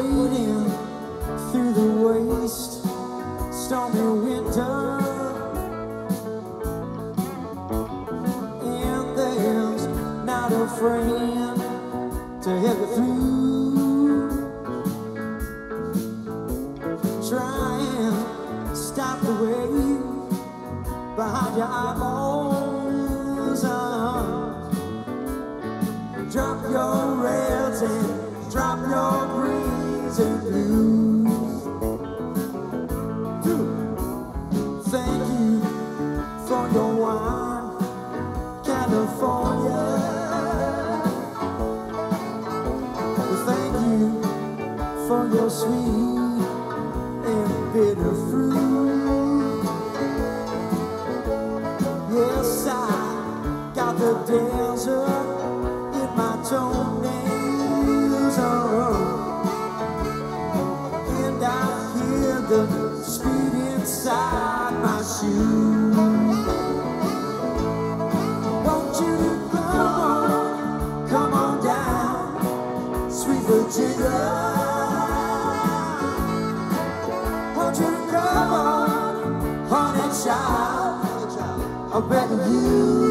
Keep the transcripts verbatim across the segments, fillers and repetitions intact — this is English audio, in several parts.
wading through the waste, stormy winter, and there's not a friend to help you through. Try and stop the wave behind your eyeballs. uh, Drop your reds and drop your greens and blues. Thank you for your wine, California. Thank you for your sweet and bitter fruit. Yes, I got the desert in my toenails, oh, and I hear the speed inside my shoes. Won't you come on, come on down, sweet Virginia? Won't you come on, honey child, I beg of you.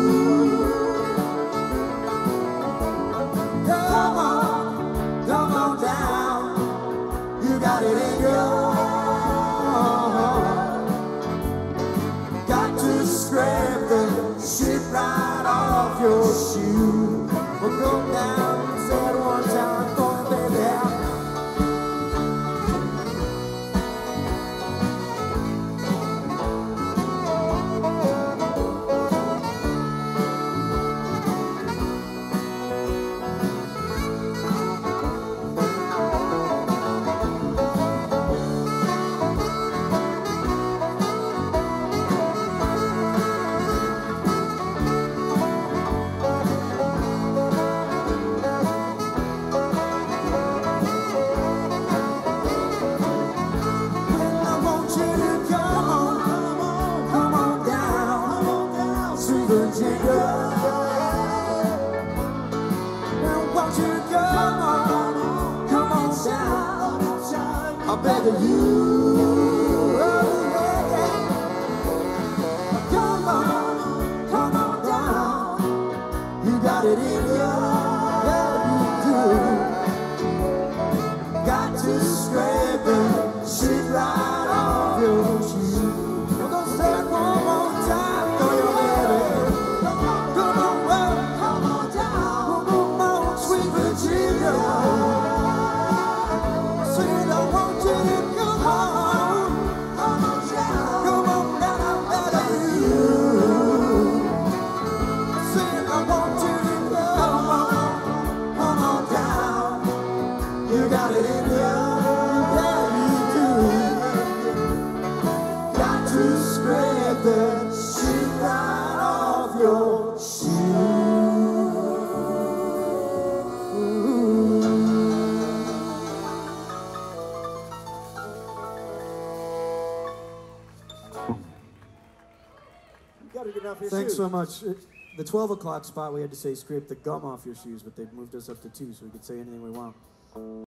Come on, come on down, you got it in your heart. Got to scrape the shit right off your shoe. Well, go down and say it one time for me, baby. Virginia, now won't you come on, come on down, I beg of you. Oh, yeah. Come on, come on down, you got it in you, yeah you do. Got to scrape the shit right off your shoe. We're gonna say it one more time for you, baby. You got it in you, yeah you do. Got to scrape the shit right off your shoe. Thanks so much. It, the twelve o'clock spot we had to say scrape the gum off your shoes, but they've moved us up to two so we could say anything we want.